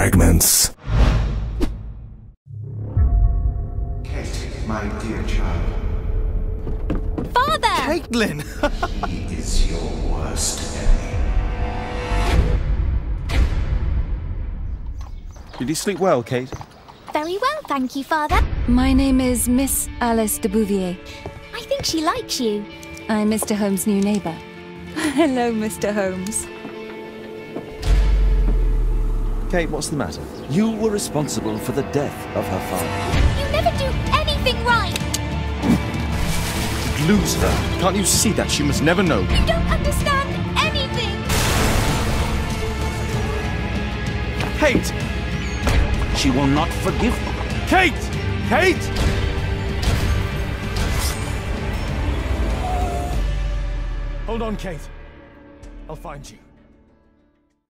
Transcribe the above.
Fragments. Kate, my dear child. Father! Caitlin! He is your worst enemy. Did you sleep well, Kate? Very well, thank you, Father. My name is Miss Alice de Bouvier. I think she likes you. I'm Mr. Holmes' new neighbour. Hello, Mr. Holmes. Kate, what's the matter? You were responsible for the death of her father. You never do anything right. You'd lose her. Can't you see that? She must never know. You don't understand anything. Kate! She will not forgive you. Kate! Kate! Hold on, Kate. I'll find you.